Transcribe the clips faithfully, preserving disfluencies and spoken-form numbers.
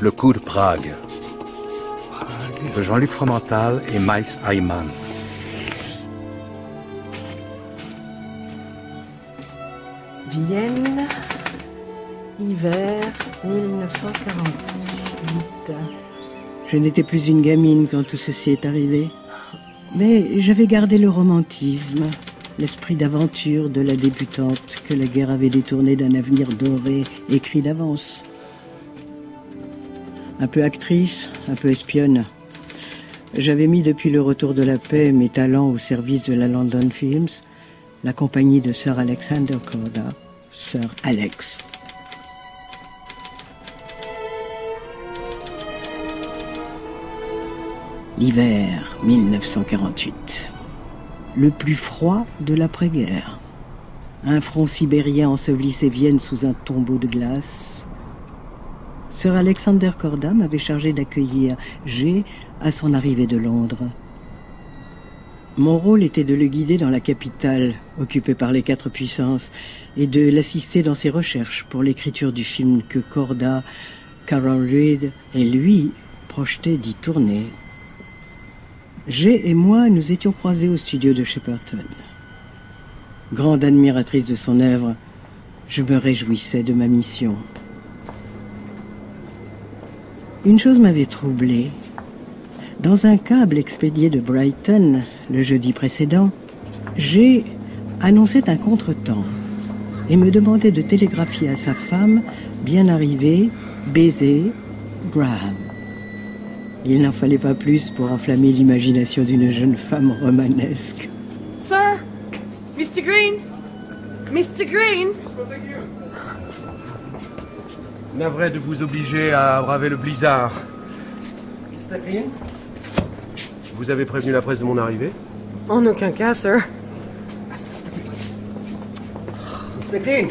Le coup de Prague. De Jean-Luc Fromental et Maïs Ayman. Vienne, hiver mille neuf cent quarante-huit. Je n'étais plus une gamine quand tout ceci est arrivé. Mais j'avais gardé le romantisme, l'esprit d'aventure de la débutante que la guerre avait détourné d'un avenir doré, écrit d'avance. Un peu actrice, un peu espionne. J'avais mis depuis le retour de la paix mes talents au service de la London Films, la compagnie de Sir Alexander Korda, Sir Alex. L'hiver mille neuf cent quarante-huit. Le plus froid de l'après-guerre. Un front sibérien ensevelissait Vienne sous un tombeau de glace. Sir Alexander Korda m'avait chargé d'accueillir G à son arrivée de Londres. Mon rôle était de le guider dans la capitale, occupée par les quatre puissances, et de l'assister dans ses recherches pour l'écriture du film que Korda, Carol Reed et lui projetaient d'y tourner. G et moi nous étions croisés au studio de Shepperton. Grande admiratrice de son œuvre, je me réjouissais de ma mission. Une chose m'avait troublée. Dans un câble expédié de Brighton, le jeudi précédent, G annonçait un contretemps et me demandait de télégraphier à sa femme, bien arrivée, baiser, Graham. Il n'en fallait pas plus pour enflammer l'imagination d'une jeune femme romanesque. Sir, mister Green, mister Green. Navré de vous obliger à braver le blizzard. mister Green? Vous avez prévenu la presse de mon arrivée? En aucun cas, sir. mister Green?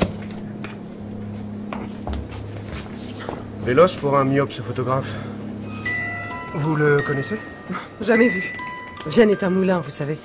Véloce pour un myope, ce photographe. Vous le connaissez? Jamais vu. Vienne est un moulin, vous savez.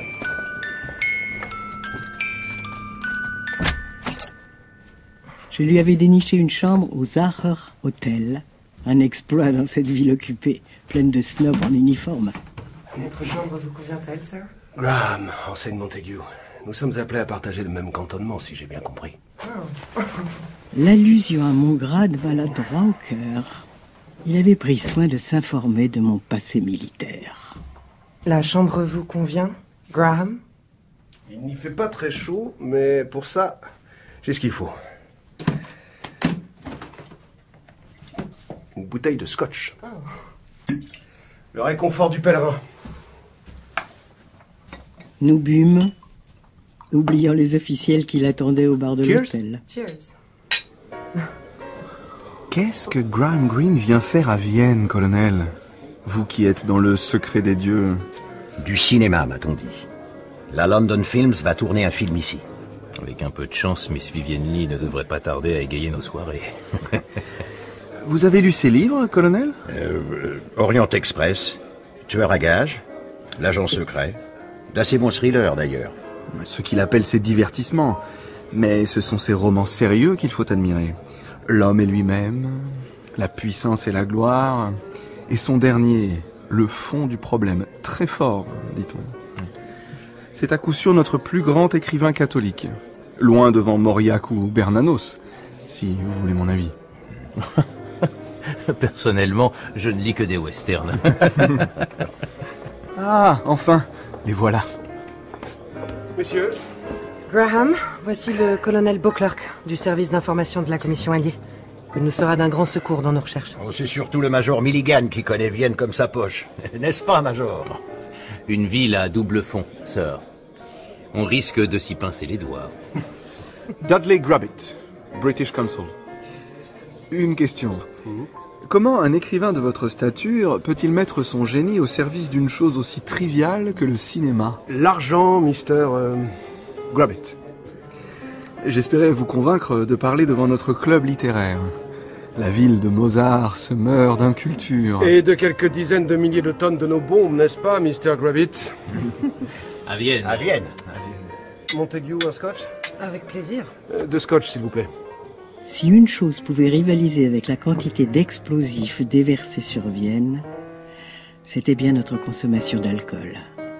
Je lui avais déniché une chambre au Zacher Hotel. Un exploit dans cette ville occupée, pleine de snobs en uniforme. Notre chambre vous convient-elle, sir? Graham, enseigne Montague. Nous sommes appelés à partager le même cantonnement, si j'ai bien compris. L'allusion à mon grade m'a la droit au cœur. Il avait pris soin de s'informer de mon passé militaire. La chambre vous convient, Graham? Il n'y fait pas très chaud, mais pour ça, j'ai ce qu'il faut. Une bouteille de scotch. Oh. Le réconfort du pèlerin. Nous bûmes, oubliant les officiels qui l'attendaient au bar de l'hôtel. Cheers. Qu'est-ce que Graham Greene vient faire à Vienne, colonel? Vous qui êtes dans le secret des dieux. Du cinéma, m'a-t-on dit. La London Films va tourner un film ici. Avec un peu de chance, Miss Vivienne Lee ne devrait pas tarder à égayer nos soirées. Vous avez lu ces livres, colonel? euh, Orient Express, Tueur à gages, L'agent secret. D'assez bons thrillers, d'ailleurs. Ce qu'il appelle ses divertissements. Mais ce sont ces romans sérieux qu'il faut admirer. L'homme et lui-même, la puissance et la gloire, et son dernier, le fond du problème, très fort, dit-on. C'est à coup sûr notre plus grand écrivain catholique, loin devant Mauriac ou Bernanos, si vous voulez mon avis. Personnellement, je ne lis que des westerns. Ah, enfin, les voilà. Messieurs. Graham, voici le colonel Beauclerk du service d'information de la commission alliée. Il nous sera d'un grand secours dans nos recherches. Oh, c'est surtout le major Milligan qui connaît Vienne comme sa poche. N'est-ce pas, major? Une ville à double fond, sir. On risque de s'y pincer les doigts. Dudley Grabbit, British Consul. Une question. Comment un écrivain de votre stature peut-il mettre son génie au service d'une chose aussi triviale que le cinéma? L'argent, mister Euh, Grabbit. J'espérais vous convaincre de parler devant notre club littéraire. La ville de Mozart se meurt d'inculture. Et de quelques dizaines de milliers de tonnes de nos bombes, n'est-ce pas, mister Grabbit? À Vienne. À Vienne. Montague, un scotch? Avec plaisir. euh, De scotch, s'il vous plaît. Si une chose pouvait rivaliser avec la quantité d'explosifs déversés sur Vienne, c'était bien notre consommation d'alcool.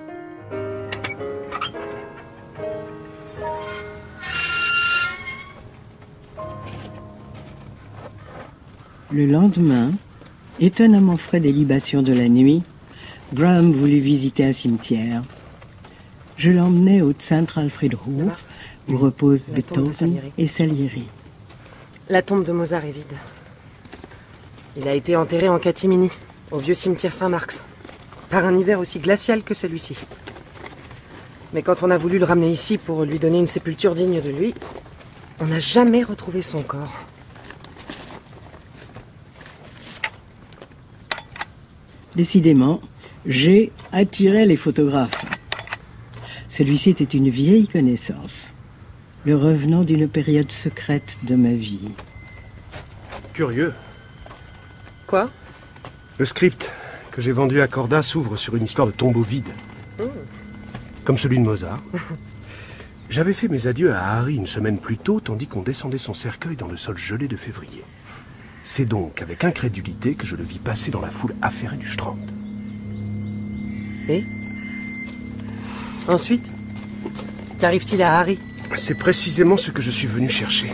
Le lendemain, étonnamment frais des libations de la nuit, Graham voulut visiter un cimetière. Je l'emmenai au Zentralfriedhof, où reposent Beethoven et Salieri. La tombe de Mozart est vide. Il a été enterré en catimini, au vieux cimetière Saint-Marx, par un hiver aussi glacial que celui-ci. Mais quand on a voulu le ramener ici pour lui donner une sépulture digne de lui, on n'a jamais retrouvé son corps. Décidément, j'ai attiré les photographes. Celui-ci était une vieille connaissance, le revenant d'une période secrète de ma vie. Curieux. Quoi? Le script que j'ai vendu à Corda s'ouvre sur une histoire de tombeau vide. Mmh. Comme celui de Mozart. J'avais fait mes adieux à Harry une semaine plus tôt, tandis qu'on descendait son cercueil dans le sol gelé de février. C'est donc avec incrédulité que je le vis passer dans la foule affairée du Strand. Et ensuite, qu'arrive-t-il à Harry? C'est précisément ce que je suis venu chercher.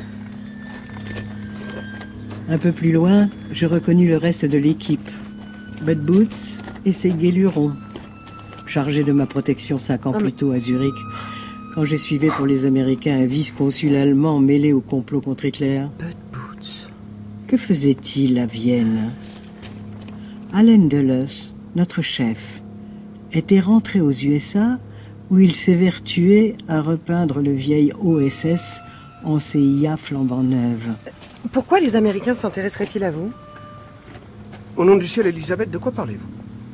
Un peu plus loin, je reconnus le reste de l'équipe. Bud Boots et ses guélurons, chargés de ma protection cinq ans oh, plus mais... tôt à Zurich, quand j'ai suivi pour les Américains un vice-consul allemand mêlé au complot contre Hitler. Bud Boots. Que faisait-il à Vienne? Allen Dulles, notre chef, était rentré aux U S A où il s'est vertué à repeindre le vieil O S S en C I A flambant neuve. Pourquoi les Américains s'intéresseraient-ils à vous? Au nom du ciel, Elisabeth, de quoi parlez-vous?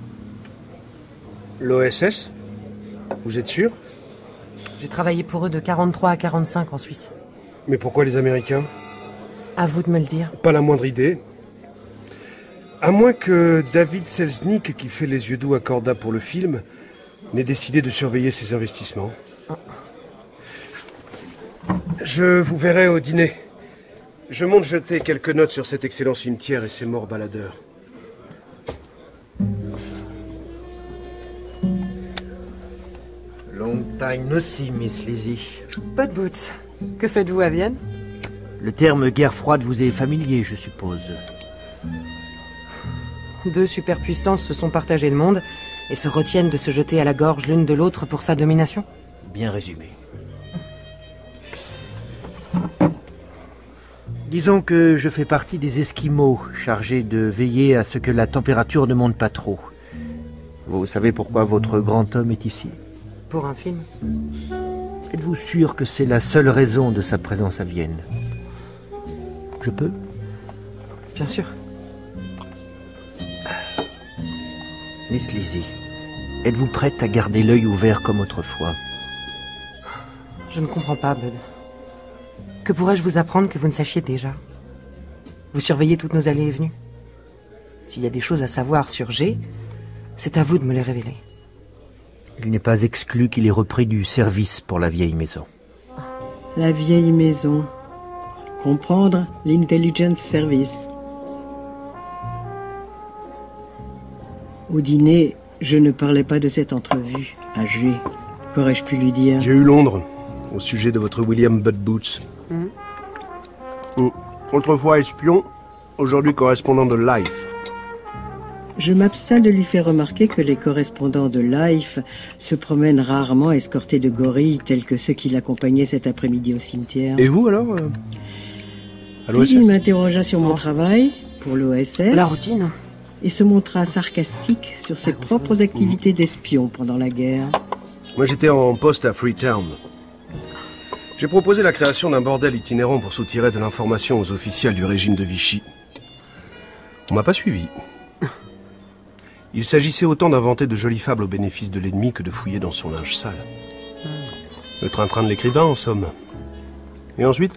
L'O S S? Vous êtes sûr? J'ai travaillé pour eux de quarante-trois à quarante-cinq en Suisse. Mais pourquoi les Américains? À vous de me le dire. Pas la moindre idée. À moins que David Selznick, qui fait les yeux doux à Corda pour le film, n'ait décidé de surveiller ses investissements. Oh. Je vous verrai au dîner. Je monte jeter quelques notes sur cet excellent cimetière et ses morts baladeurs. Long time no see, Miss Lizzie. Bud Boots, que faites-vous à Vienne? Le terme guerre froide vous est familier, je suppose. Deux superpuissances se sont partagées le monde et se retiennent de se jeter à la gorge l'une de l'autre pour sa domination? Bien résumé. Disons que je fais partie des Esquimaux, chargés de veiller à ce que la température ne monte pas trop. Vous savez pourquoi votre grand homme est ici? Pour un film? Êtes-vous sûr que c'est la seule raison de sa présence à Vienne? Je peux? Bien sûr. Miss Lizzie, êtes-vous prête à garder l'œil ouvert comme autrefois? Je ne comprends pas, Bud. Que pourrais-je vous apprendre que vous ne sachiez déjà? Vous surveillez toutes nos allées et venues. S'il y a des choses à savoir sur G, c'est à vous de me les révéler. Il n'est pas exclu qu'il ait repris du service pour la vieille maison. La vieille maison. Comprendre l'Intelligence Service. Au dîner, je ne parlais pas de cette entrevue à G. Qu'aurais-je pu lui dire? J'ai eu Londres, au sujet de votre William Bud Boots. Mmh. Mmh. Autrefois espion, aujourd'hui correspondant de Life. Je m'abstins de lui faire remarquer que les correspondants de Life se promènent rarement escortés de gorilles tels que ceux qui l'accompagnaient cet après-midi au cimetière. Et vous alors euh, à Puis il m'interrogea sur mon travail pour l'O S S. La routine. Et se montra sarcastique sur ses propres activités d'espion pendant la guerre. Moi j'étais en poste à Freetown. J'ai proposé la création d'un bordel itinérant pour soutirer de l'information aux officiels du régime de Vichy. On m'a pas suivi. Il s'agissait autant d'inventer de jolies fables au bénéfice de l'ennemi que de fouiller dans son linge sale. Le train-train de l'écrivain, en somme. Et ensuite,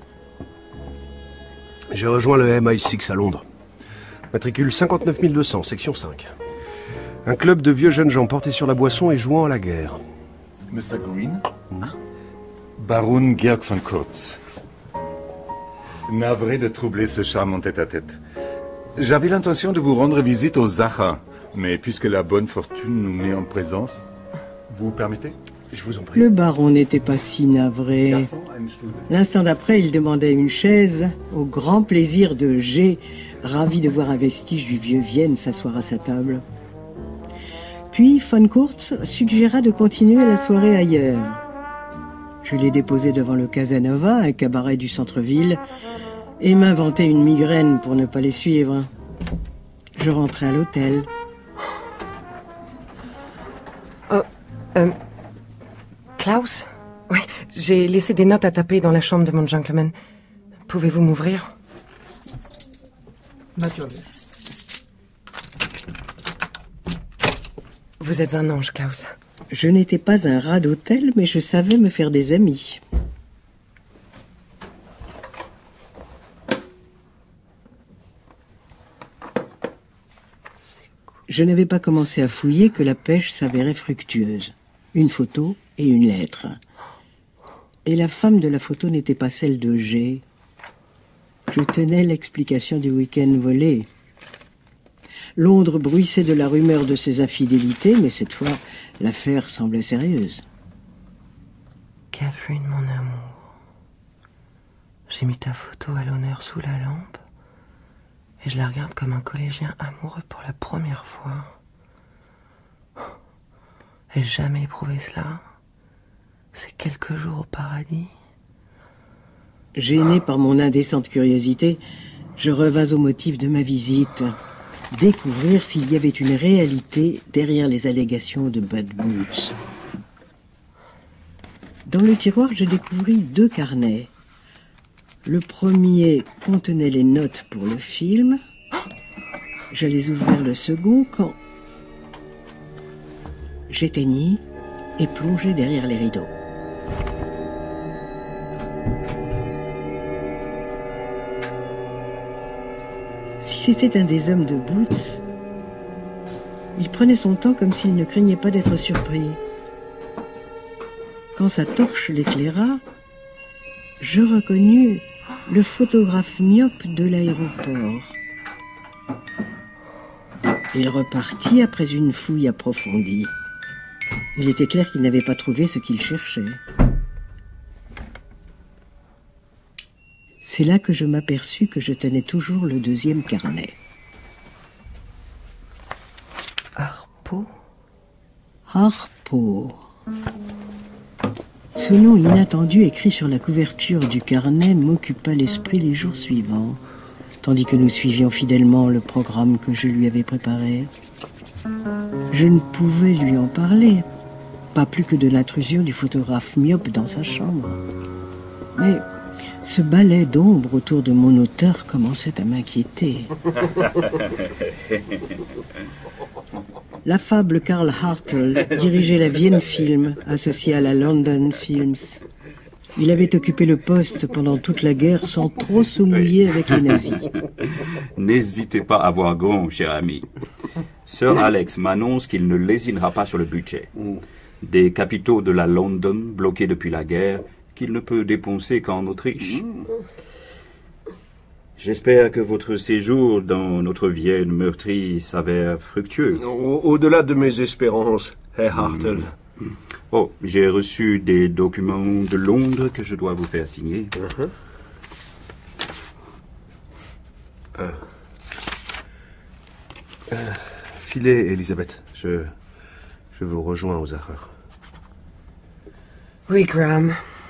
j'ai rejoint le M I six à Londres. Matricule cinquante-neuf mille deux cents, section cinq. Un club de vieux jeunes gens portés sur la boisson et jouant à la guerre. Mister Green, hmm? Baron Georg von Kurtz. Navré de troubler ce charmant tête-à-tête. J'avais l'intention de vous rendre visite au Zaha, mais puisque la bonne fortune nous met en présence, vous permettez? Je vous en prie. Le baron n'était pas si navré. L'instant d'après, il demandait une chaise, au grand plaisir de G, ravi de voir un vestige du vieux Vienne s'asseoir à sa table. Puis, von Kurtz suggéra de continuer la soirée ailleurs. Je l'ai déposé devant le Casanova, un cabaret du centre-ville, et m'inventai une migraine pour ne pas les suivre. Je rentrai à l'hôtel. Oh, euh... Klaus? Oui, j'ai laissé des notes à taper dans la chambre de mon gentleman. Pouvez-vous m'ouvrir? Natürlich. Vous êtes un ange, Klaus. Je n'étais pas un rat d'hôtel, mais je savais me faire des amis. Je n'avais pas commencé à fouiller que la pêche s'avérait fructueuse. Une photo et une lettre. Et la femme de la photo n'était pas celle de G. Je tenais l'explication du week-end volé. Londres bruissait de la rumeur de ses infidélités, mais cette fois, l'affaire semblait sérieuse. Catherine, mon amour, j'ai mis ta photo à l'honneur sous la lampe, et je la regarde comme un collégien amoureux pour la première fois. Ai-je jamais éprouvé cela? C'est quelques jours au paradis. Gêné par mon indécente curiosité, je revins au motif de ma visite. Découvrir s'il y avait une réalité derrière les allégations de Bud Boots. Dans le tiroir, je découvris deux carnets. Le premier contenait les notes pour le film. J'allais ouvrir le second quand j'éteignis et plongeai derrière les rideaux. Si c'était un des hommes de Boots, il prenait son temps comme s'il ne craignait pas d'être surpris. Quand sa torche l'éclaira, je reconnus le photographe myope de l'aéroport. Il repartit après une fouille approfondie. Il était clair qu'il n'avait pas trouvé ce qu'il cherchait. C'est là que je m'aperçus que je tenais toujours le deuxième carnet. Harpo? Harpo. Ce nom inattendu écrit sur la couverture du carnet m'occupa l'esprit les jours suivants, tandis que nous suivions fidèlement le programme que je lui avais préparé. Je ne pouvais lui en parler, pas plus que de l'intrusion du photographe myope dans sa chambre. Mais ce balai d'ombre autour de mon auteur commençait à m'inquiéter. L'affable Karl Hartel dirigeait la Vienne Film, associée à la London Films. Il avait occupé le poste pendant toute la guerre sans trop se mouiller avec les nazis. N'hésitez pas à voir grand, cher ami. Sir Alex m'annonce qu'il ne lésinera pas sur le budget. Des capitaux de la London bloqués depuis la guerre qu'il ne peut dépenser qu'en Autriche. J'espère que votre séjour dans notre Vienne meurtrie s'avère fructueux. Au-delà de mes espérances, Herr Hartel. Mmh. Oh, j'ai reçu des documents de Londres que je dois vous faire signer. Uh-huh. euh. Euh, filez, Elisabeth. Je, je vous rejoins aux erreurs. Oui, Graham.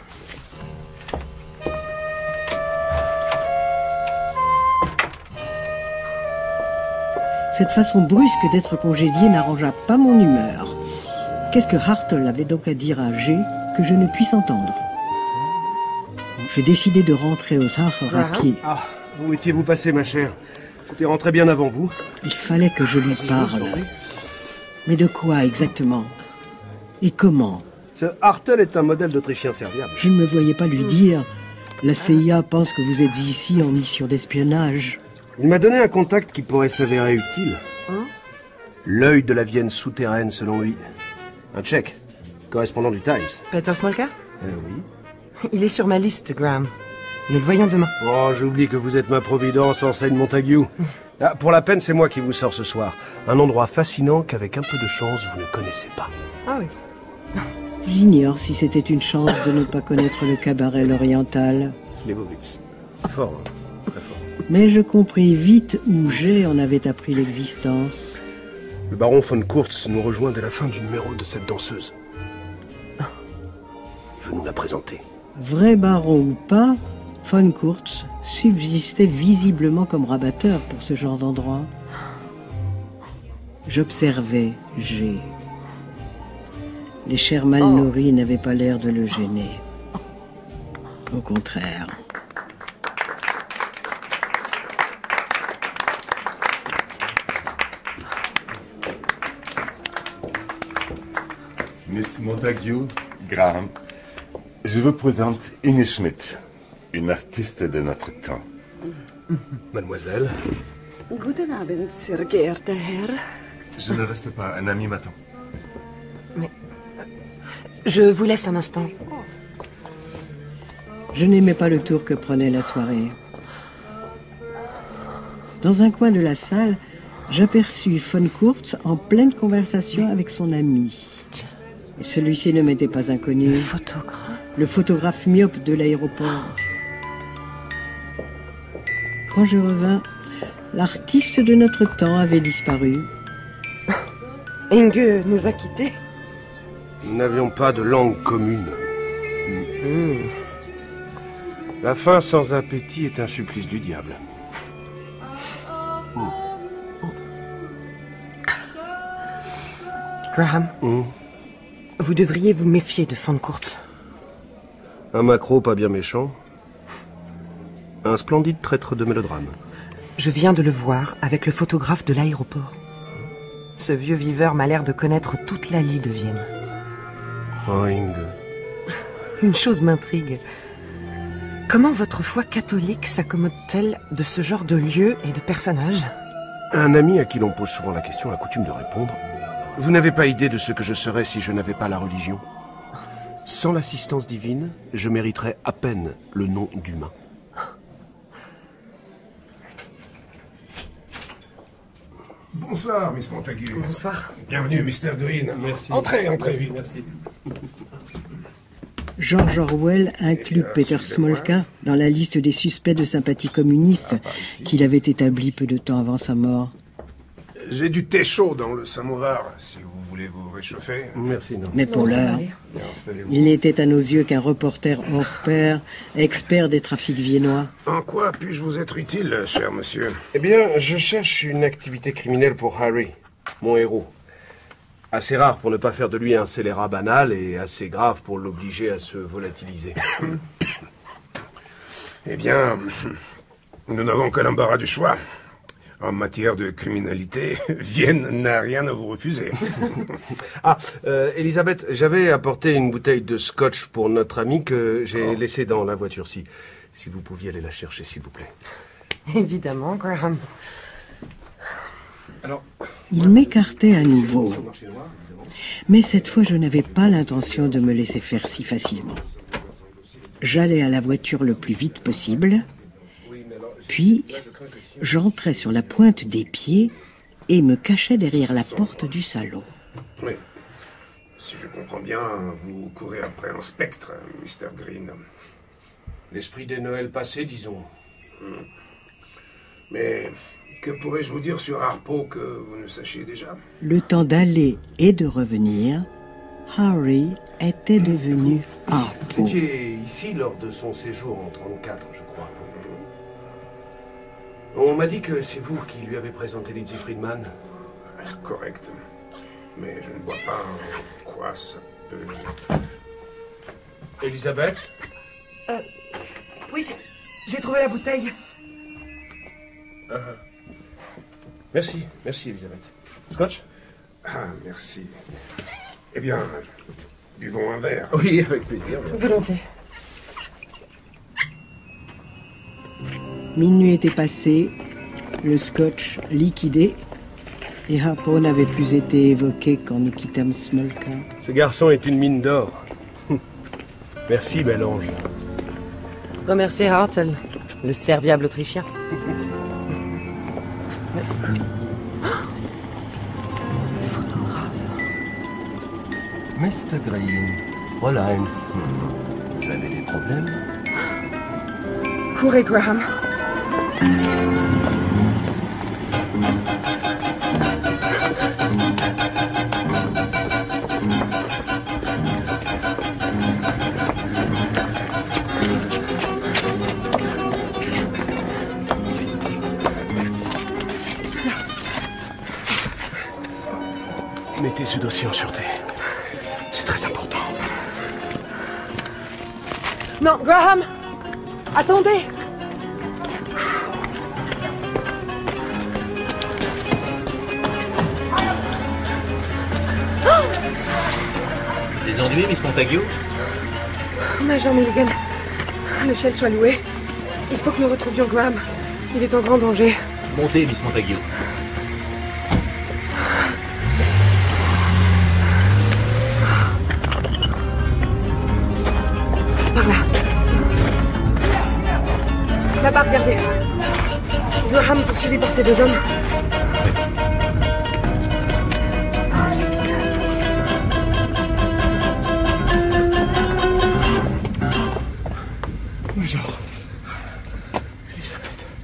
Cette façon brusque d'être congédié n'arrangea pas mon humeur. Qu'est-ce que Hartel avait donc à dire à G que je ne puisse entendre? J'ai décidé de rentrer au Sahara à pied. Ah, où étiez-vous passé, ma chère? J'étais rentré bien avant vous. Il fallait que je lui parle. Mais de quoi exactement? Et comment? Ce Hartel est un modèle d'Autrichien serviable. Je ne me voyais pas lui dire « La C I A pense que vous êtes ici en mission d'espionnage ». Il m'a donné un contact qui pourrait s'avérer utile. Hein? L'œil de la Vienne souterraine, selon lui. Un Tchèque, correspondant du Times. Peter Smolka? Euh, oui. Il est sur ma liste, Graham. Nous le voyons demain. Oh, j'oublie que vous êtes ma providence, enseigne Montague. Ah, pour la peine, c'est moi qui vous sors ce soir. Un endroit fascinant qu'avec un peu de chance, vous ne connaissez pas. Ah oui. J'ignore si c'était une chance de ne pas connaître le cabaret l'Oriental. Slivovitz. C'est fort, hein. Très fort. Mais je compris vite où Jay en avait appris l'existence. Le baron von Kurtz nous rejoint dès la fin du numéro de cette danseuse. Il veut nous la présenter. Vrai baron ou pas, von Kurtz subsistait visiblement comme rabatteur pour ce genre d'endroit. J'observais Jay. Les chairs mal nourries n'avaient pas l'air de le gêner. Au contraire. Miss Montague, Graham, je vous présente Inge Schmidt, une artiste de notre temps. Mademoiselle. Guten Abend, sehr geehrter Herr. Je ne reste pas, un ami m'attend. Mais... Je vous laisse un instant. Je n'aimais pas le tour que prenait la soirée. Dans un coin de la salle, j'aperçus von Kurtz en pleine conversation avec son ami. Celui-ci ne m'était pas inconnu. Le photographe. Le photographe myope de l'aéroport. Quand je revins, l'artiste de notre temps avait disparu. Inge nous a quittés. Nous n'avions pas de langue commune. Mmh. La faim sans appétit est un supplice du diable. Mmh. Graham, mmh. vous devriez vous méfier de von Kurtz. Un macro pas bien méchant. Un splendide traître de mélodrame. Je viens de le voir avec le photographe de l'aéroport. Ce vieux viveur m'a l'air de connaître toute la lie de Vienne. Oh, Inge. Une chose m'intrigue. Comment votre foi catholique s'accommode-t-elle de ce genre de lieux et de personnages? Un ami à qui l'on pose souvent la question a coutume de répondre: vous n'avez pas idée de ce que je serais si je n'avais pas la religion. Sans l'assistance divine, je mériterais à peine le nom d'humain. Bonsoir, Miss Montague. Bonsoir. Bienvenue, mister Green. Merci. Entrez, entrez, Merci. vite. Merci. George Orwell inclut bien, Peter suivez-moi. Smolka dans la liste des suspects de sympathie communiste Ah, par ici. qu'il avait établi peu de temps avant sa mort. J'ai du thé chaud dans le samovar, si vous voulez vous réchauffer. Merci, non. Mais pour l'heure, Bien, installez-vous. il n'était à nos yeux qu'un reporter hors pair, expert des trafics viennois. En quoi puis-je vous être utile, cher monsieur? Eh bien, je cherche une activité criminelle pour Harry, mon héros. Assez rare pour ne pas faire de lui un scélérat banal et assez grave pour l'obliger à se volatiliser. Eh bien, nous n'avons que l'embarras du choix. En matière de criminalité, Vienne n'a rien à vous refuser. Ah, euh, Elisabeth, j'avais apporté une bouteille de scotch pour notre ami que j'ai oh. laissée dans la voiture. Si, si vous pouviez aller la chercher, s'il vous plaît. Évidemment, Graham. Alors, Il m'écartait à nouveau. Mais cette fois, je n'avais pas l'intention de me laisser faire si facilement. J'allais à la voiture le plus vite possible, puis j'entrais sur la pointe des pieds et me cachais derrière la porte du salon. Oui. Si je comprends bien, vous courez après un spectre, mister Green. L'esprit des Noëls passés, disons. Hmm. Mais que pourrais-je vous dire sur Harpo que vous ne sachiez déjà? Le temps d'aller et de revenir, Harry était devenu Harpo. Vous étiez ici lors de son séjour en trente-quatre, je crois. On m'a dit que c'est vous qui lui avez présenté Lizzie Friedman. Correct. Mais je ne vois pas en quoi ça peut... Elisabeth? Euh, oui, j'ai trouvé la bouteille. Uh-huh. Merci, merci Elisabeth. Scotch? Ah, merci. Eh bien, buvons un verre. Oui, avec plaisir. Volontiers. Minuit était passé, le scotch liquidé, et Harpo n'avait plus été évoqué quand nous quittâmes Smolka. Ce garçon est une mine d'or. Merci, bel ange. Remerciez Hartel, le serviable autrichien. Mister Green, Fräulein, vous avez des problèmes? Courez, Graham. Mettez ce dossier en sûreté. C'est très important. Non, Graham! Attendez! Des ennuis, Miss Montague? Major Milligan, le ciel soit loué. Il faut que nous retrouvions Graham. Il est en grand danger. Montez, Miss Montague. Par là. Là-bas, regardez. Graham poursuivi par ces deux hommes. Major. Elisabeth.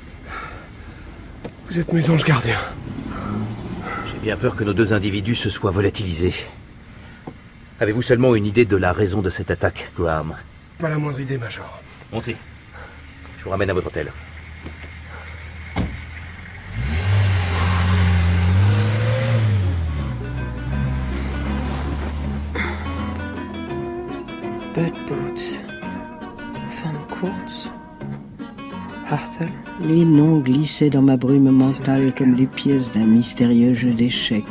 Vous êtes mes anges gardiens. J'ai bien peur que nos deux individus se soient volatilisés. Avez-vous seulement une idée de la raison de cette attaque, Graham? Pas la moindre idée, Major. Montez. Je vous ramène à votre hôtel. Bud Boots. Van Courts. Hartel. Les noms glissaient dans ma brume mentale comme les pièces d'un mystérieux jeu d'échecs.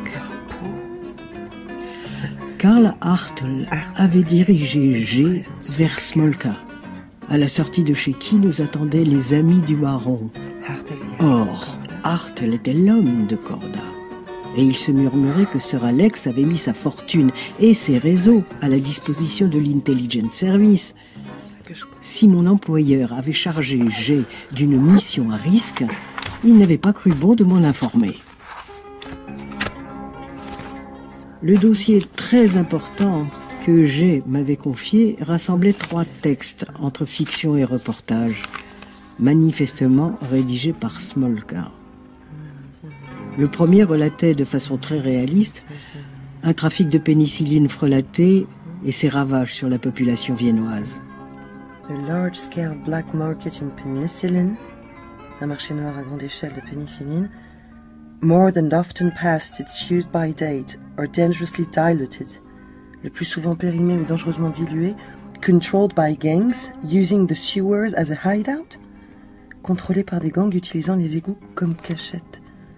Karl Hartel avait dirigé G vers Smolka, à la sortie de chez qui nous attendaient les amis du baron. Or, Hartel était l'homme de Corda. Et il se murmurait que Sir Alex avait mis sa fortune et ses réseaux à la disposition de l'Intelligence Service. Si mon employeur avait chargé G d'une mission à risque, il n'avait pas cru bon de m'en informer. Le dossier très important que G m'avait confié rassemblait trois textes entre fiction et reportage, manifestement rédigés par Smolka. Le premier relatait de façon très réaliste un trafic de pénicilline frelatée et ses ravages sur la population viennoise. Le large-scale black market in penicillin, un marché noir à grande échelle de pénicilline, more than often past its use by date or dangerously diluted, le plus souvent périmé ou dangereusement dilué, controlled by gangs using the sewers as a hideout, contrôlé par des gangs utilisant les égouts comme cachette.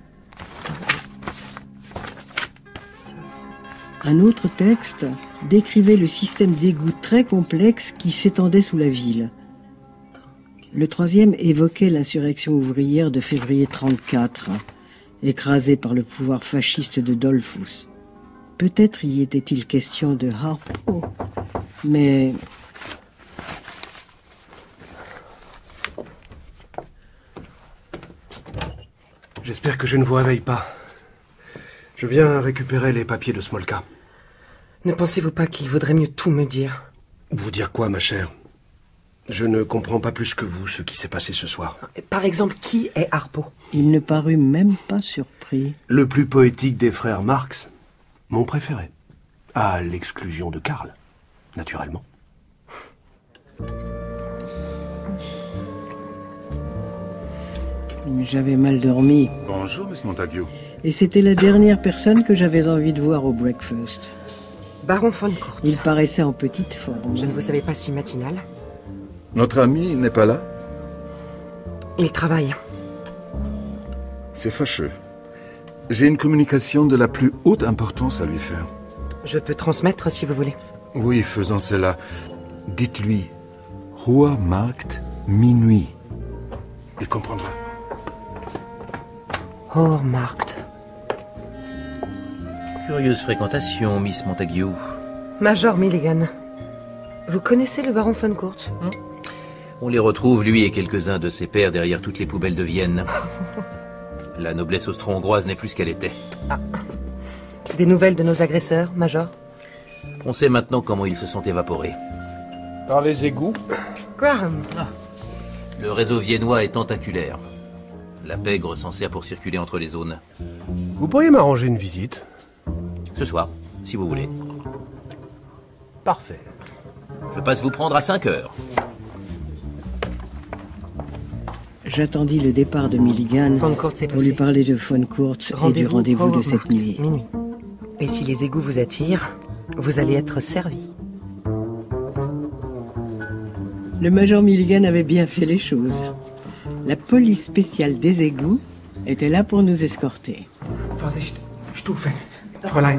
Un autre texte décrivait le système d'égouts très complexe qui s'étendait sous la ville. Le troisième évoquait l'insurrection ouvrière de février trente-quatre, écrasée par le pouvoir fasciste de Dollfuss. Peut-être y était-il question de Harpo, mais... J'espère que je ne vous réveille pas. Je viens récupérer les papiers de Smolka. Ne pensez-vous pas qu'il vaudrait mieux tout me dire? Vous dire quoi, ma chère? Je ne comprends pas plus que vous ce qui s'est passé ce soir. Par exemple, qui est Harpo? Il ne parut même pas surpris. Le plus poétique des frères Marx. Mon préféré. À l'exclusion de Karl, naturellement. J'avais mal dormi. Bonjour, Miss Montague. Et c'était la dernière personne que j'avais envie de voir au breakfast. Baron von Courts. Il paraissait en petite forme. Je ne vous savais pas si matinal. Notre ami n'est pas là? Il travaille. C'est fâcheux. J'ai une communication de la plus haute importance à lui faire. Je peux transmettre si vous voulez. Oui, faisons cela. Dites-lui, Hoher Markt, minuit. Il comprendra. Hoher Markt. Curieuse fréquentation, Miss Montague. Major Milligan. Vous connaissez le baron von Courts? On les retrouve, lui et quelques-uns de ses pairs, derrière toutes les poubelles de Vienne. La noblesse austro-hongroise n'est plus ce qu'elle était. Ah. Des nouvelles de nos agresseurs, Major? On sait maintenant comment ils se sont évaporés. Par les égouts? Graham. Ah. Le réseau viennois est tentaculaire. La pègre s'en sert pour circuler entre les zones. Vous pourriez m'arranger une visite? Ce soir, si vous voulez. Parfait. Je passe vous prendre à cinq heures. J'attendis le départ de Milligan pour lui parler de Von Kurtz et du rendez-vous de cette nuit. Minuit. Et si les égouts vous attirent, vous allez être servi. Le major Milligan avait bien fait les choses. La police spéciale des égouts était là pour nous escorter. Vorsicht, Stufe, Fräulein.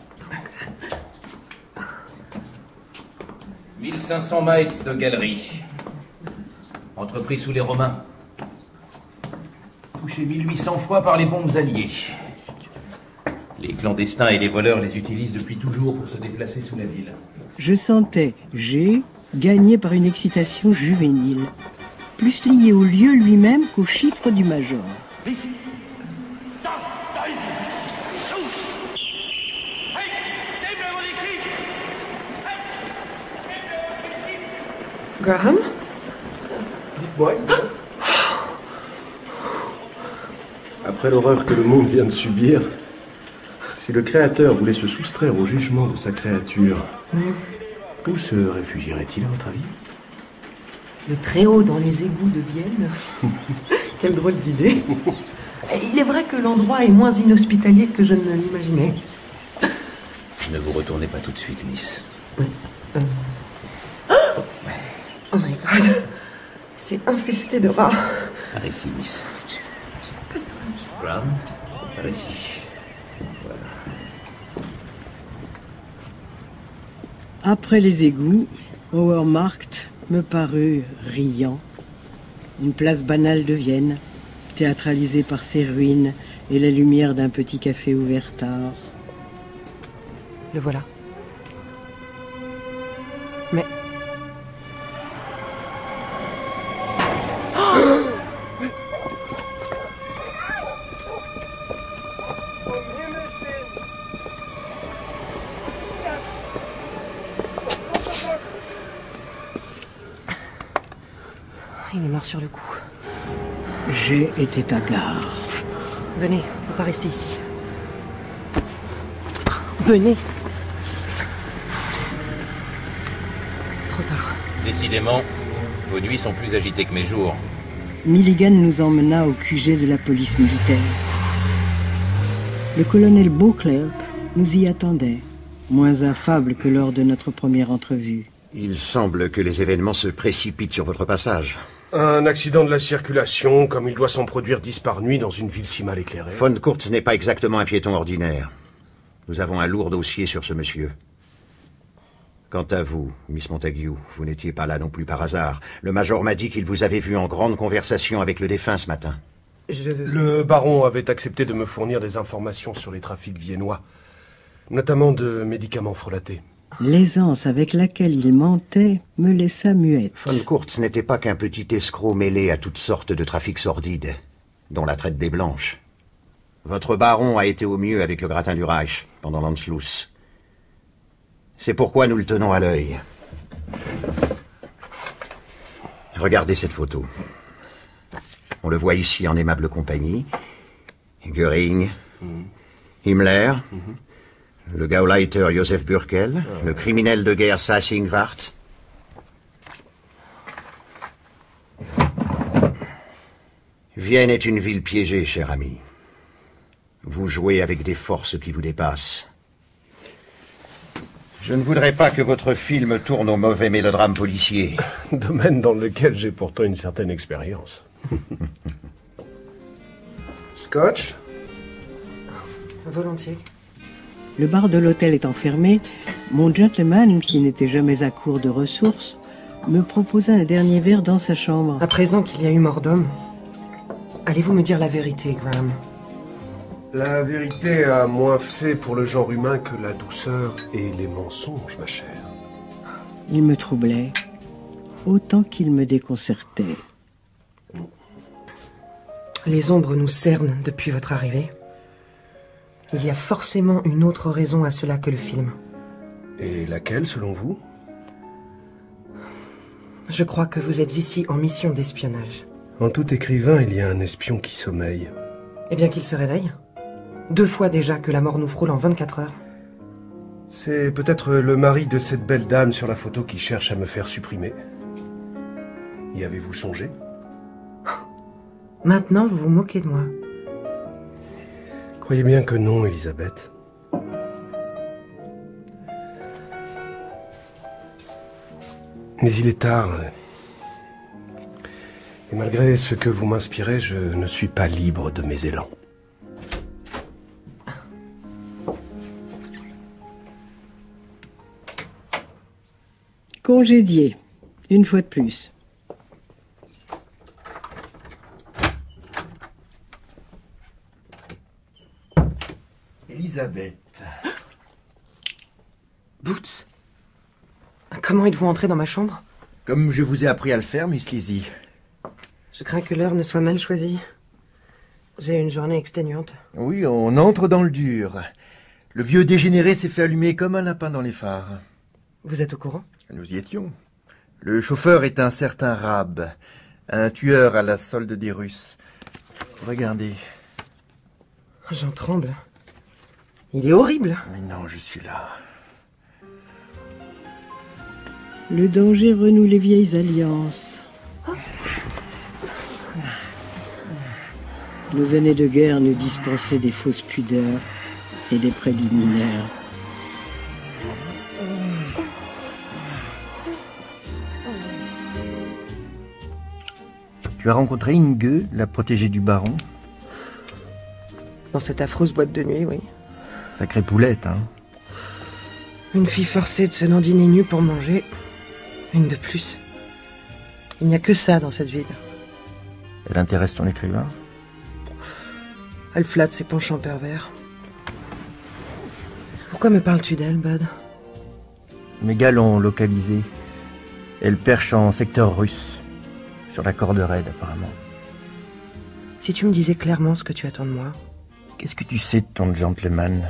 mille cinq cents miles de galerie. Entrepris sous les Romains. Touché mille huit cents fois par les bombes alliées. Les clandestins et les voleurs les utilisent depuis toujours pour se déplacer sous la ville. Je sentais, j'ai gagné par une excitation juvénile, plus liée au lieu lui-même qu'aux chiffres du major. Graham? Dites-moi. Après l'horreur que le monde vient de subir, si le Créateur voulait se soustraire au jugement de sa créature, mm. où se réfugierait-il à votre avis? Le Très-Haut dans les égouts de Vienne. Quelle drôle d'idée. Il est vrai que l'endroit est moins inhospitalier que je ne l'imaginais. Ne vous retournez pas tout de suite, Miss. Oui. Euh... Oh my God. C'est infesté de rats. Par ici, Miss. Graham, par ici. Voilà. Après les égouts, Auermarkt me parut riant. Une place banale de Vienne, théâtralisée par ses ruines et la lumière d'un petit café ouvert tard. Le voilà. Mais... Il est mort sur le coup. J'ai été hagard. Venez, faut pas rester ici. Venez. Trop tard. Décidément, vos nuits sont plus agitées que mes jours. Milligan nous emmena au Q G de la police militaire. Le colonel Beauclerk nous y attendait, moins affable que lors de notre première entrevue. Il semble que les événements se précipitent sur votre passage. Un accident de la circulation, comme il doit s'en produire dix par nuit dans une ville si mal éclairée. Von Kurtz n'est pas exactement un piéton ordinaire. Nous avons un lourd dossier sur ce monsieur. Quant à vous, Miss Montague, vous n'étiez pas là non plus par hasard. Le major m'a dit qu'il vous avait vu en grande conversation avec le défunt ce matin. Je... Le baron avait accepté de me fournir des informations sur les trafics viennois, notamment de médicaments frelatés. L'aisance avec laquelle il mentait me laissa muette. Von Kurtz n'était pas qu'un petit escroc mêlé à toutes sortes de trafics sordides, dont la traite des blanches. Votre baron a été au mieux avec le gratin du Reich pendant l'Anschluss. C'est pourquoi nous le tenons à l'œil. Regardez cette photo. On le voit ici en aimable compagnie. Göring, mmh. Himmler, mmh. le Gauleiter Josef Bürkel, ah, le criminel de guerre Saching-Wart. Vienne est une ville piégée, cher ami. Vous jouez avec des forces qui vous dépassent. Je ne voudrais pas que votre film tourne au mauvais mélodrame policier. Domaine dans lequel j'ai pourtant une certaine expérience. Scotch? Volontiers. Le bar de l'hôtel étant fermé, mon gentleman, qui n'était jamais à court de ressources, me proposa un dernier verre dans sa chambre. À présent qu'il y a eu mort d'homme, allez-vous me dire la vérité, Graham? La vérité a moins fait pour le genre humain que la douceur et les mensonges, ma chère. Il me troublait. autant qu'il me déconcertait. Les ombres nous cernent depuis votre arrivée. Il y a forcément une autre raison à cela que le film. Et laquelle, selon vous? Je crois que vous êtes ici en mission d'espionnage. En tout écrivain, il y a un espion qui sommeille. Eh bien qu'il se réveille. Deux fois déjà que la mort nous frôle en vingt-quatre heures. C'est peut-être le mari de cette belle dame sur la photo qui cherche à me faire supprimer. Y avez-vous songé? Maintenant, vous vous moquez de moi. Croyez bien que non, Elisabeth. Mais il est tard. Et malgré ce que vous m'inspirez, je ne suis pas libre de mes élans. Congédié, une fois de plus. Elisabeth. Boots. Comment êtes-vous entré dans ma chambre? Comme je vous ai appris à le faire, Miss Lizzie. Je crains que l'heure ne soit mal choisie. J'ai une journée exténuante. Oui, on entre dans le dur. Le vieux dégénéré s'est fait allumer comme un lapin dans les phares. Vous êtes au courant? Nous y étions. Le chauffeur est un certain Rab, un tueur à la solde des Russes. Regardez. J'en tremble. Il est horrible. Mais non, je suis là. Le danger renoue les vieilles alliances. Nos années de guerre nous dispensaient des fausses pudeurs et des préliminaires. Tu as rencontré Inge, la protégée du baron? Dans cette affreuse boîte de nuit, oui. Sacrée poulette, hein. Une fille forcée de se dandiner nue pour manger. Une de plus. Il n'y a que ça dans cette ville. Elle intéresse ton écrivain? Elle flatte ses penchants pervers. Pourquoi me parles-tu d'elle, Bud? Mes gars l'ont localisée. Elle perche en secteur russe. Sur la corde raide, apparemment. Si tu me disais clairement ce que tu attends de moi... Qu'est-ce que tu sais de ton gentleman?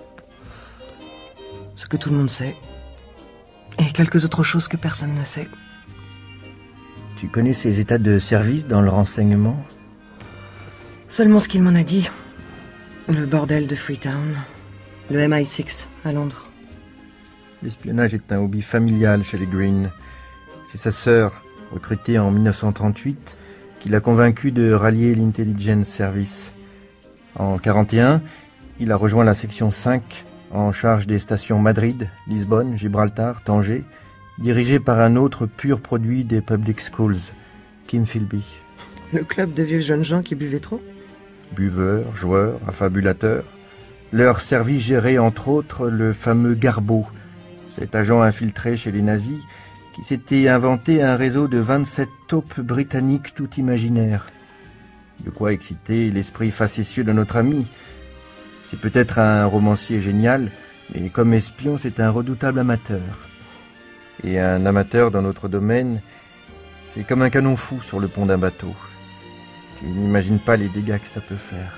Ce que tout le monde sait. Et quelques autres choses que personne ne sait. Tu connais ses états de service dans le renseignement? Seulement ce qu'il m'en a dit. Le bordel de Freetown. Le M I six à Londres. L'espionnage est un hobby familial chez les Green. C'est sa sœur, recrutée en mille neuf cent trente-huit, qui l'a convaincu de rallier l'Intelligence Service. En mille neuf cent quarante et un, il a rejoint la section cinq, en charge des stations Madrid, Lisbonne, Gibraltar, Tanger, dirigée par un autre pur produit des public schools, Kim Philby. Le club de vieux jeunes gens qui buvaient trop? Buveurs, joueurs, affabulateurs. Leur service gérait entre autres le fameux Garbeau, cet agent infiltré chez les nazis, qui s'était inventé un réseau de vingt-sept taupes britanniques tout imaginaires. De quoi exciter l'esprit facétieux de notre ami. C'est peut-être un romancier génial, mais comme espion, c'est un redoutable amateur. Et un amateur dans notre domaine, c'est comme un canon fou sur le pont d'un bateau. Tu n'imagines pas les dégâts que ça peut faire.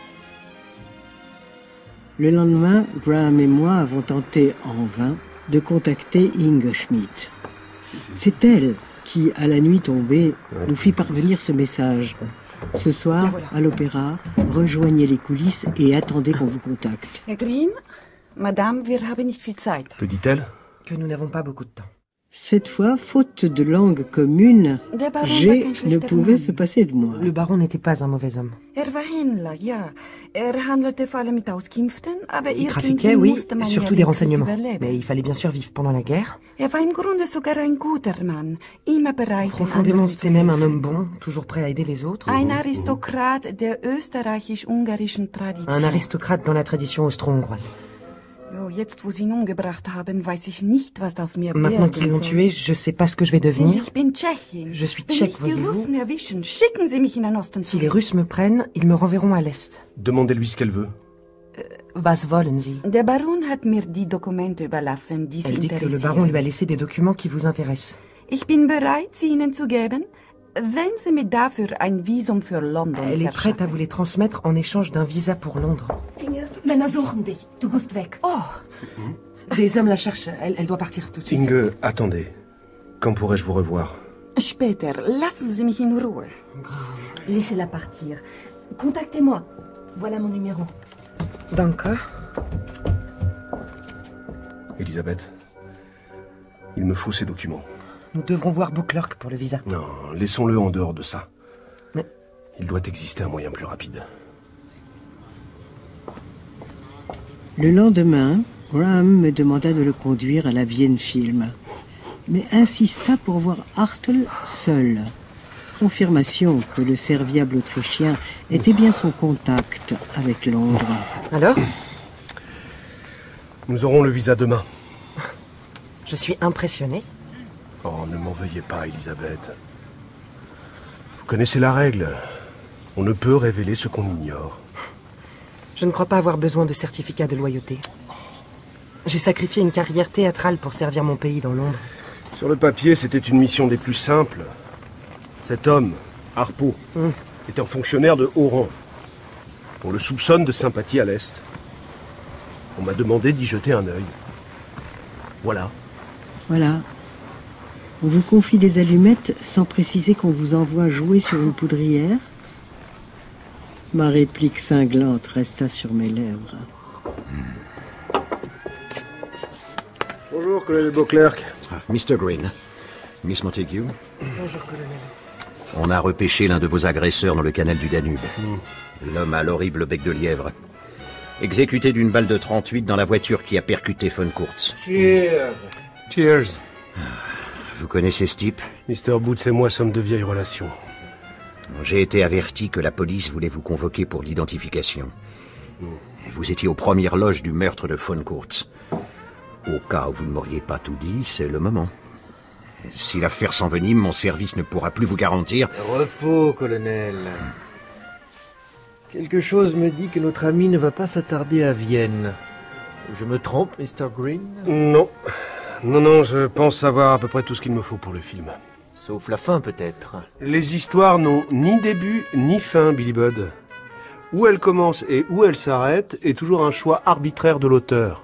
Le lendemain, Graham et moi avons tenté en vain de contacter Inge Schmidt. C'est elle qui, à la nuit tombée, nous fit parvenir ce message. Ce soir, à l'opéra, rejoignez les coulisses et attendez qu'on vous contacte. Herr Green, Madame, wir haben nicht viel Zeit. Que dit-elle? Que nous n'avons pas beaucoup de temps. Cette fois, faute de langue commune, G ne pouvait se passer de moi. Le baron n'était pas un mauvais homme. Er war Händler, ja. Er handelte vor allem mit Auskünften, aber Il trafiquait, oui, surtout des renseignements. Mais il fallait bien sûr vivre pendant la guerre. Er war im Grunde sogar ein guter Mann, immer bereit, Profondément, c'était même un homme bon, toujours prêt à aider les autres. Ein Aristokrat der österreichisch-ungarischen Tradition. Un aristocrate dans la tradition austro-hongroise. Maintenant qu'ils l'ont tué, je ne sais pas ce que je vais devenir. Je suis tchèque, voyez-vous. Si les Russes me prennent, ils me renverront à l'Est. Demandez-lui ce qu'elle veut. Was wollen Sie? Der Baron hat mir die Dokumente überlassen, die Sie Elle dit que le baron lui a laissé des documents qui vous intéressent. Ich bin bereit, sie Ihnen zu geben, wenn Sie mir dafür ein Visum für London Elle est prête à vous les transmettre en échange d'un visa pour Londres. Inge, Männer suchen dich. Du musst weg. Oh! Des hommes la cherchent. Elle, elle doit partir tout de suite. Inge, attendez. Quand pourrais-je vous revoir? Später, lassen Sie mich in Ruhe. Laissez-la partir. Contactez-moi. Voilà mon numéro. Danke. Elisabeth, il me faut ces documents. Nous devrons voir Beauclerk pour le visa. Non, laissons-le en dehors de ça. Mais... Il doit exister un moyen plus rapide. Le lendemain, Graham me demanda de le conduire à la Vienne Film, mais insista pour voir Hartl seul. Confirmation que le serviable autrichien était bien son contact avec Londres. Alors? Nous aurons le visa demain. Je suis impressionnée. Oh, ne m'en veuillez pas, Elisabeth. Vous connaissez la règle. On ne peut révéler ce qu'on ignore. Je ne crois pas avoir besoin de certificat de loyauté. J'ai sacrifié une carrière théâtrale pour servir mon pays dans Londres. Sur le papier, c'était une mission des plus simples. Cet homme, Harpo, mm. est un fonctionnaire de haut rang. On le soupçonne de sympathie à l'Est. On m'a demandé d'y jeter un œil. Voilà. Voilà. On vous confie des allumettes sans préciser qu'on vous envoie jouer sur une poudrière. Ma réplique cinglante resta sur mes lèvres. Bonjour, colonel Beauclerk. mister Green, Miss Montague. Bonjour, colonel. On a repêché l'un de vos agresseurs dans le canal du Danube. Mm. L'homme à l'horrible bec de lièvre. Exécuté d'une balle de trente-huit dans la voiture qui a percuté Von Kurtz. Cheers. Cheers. Vous connaissez ce type? mister Boots et moi sommes de vieilles relations. J'ai été averti que la police voulait vous convoquer pour l'identification. Mm. Vous étiez aux premières loges du meurtre de Von Kurtz. Au cas où vous ne m'auriez pas tout dit, c'est le moment. Si l'affaire s'envenime, mon service ne pourra plus vous garantir... Repos, colonel. Quelque chose me dit que notre ami ne va pas s'attarder à Vienne. Je me trompe, mister Green? Non. Non, non, je pense savoir à peu près tout ce qu'il me faut pour le film. Sauf la fin, peut-être. Les histoires n'ont ni début ni fin, Billy Budd. Où elles commencent et où elles s'arrêtent est toujours un choix arbitraire de l'auteur.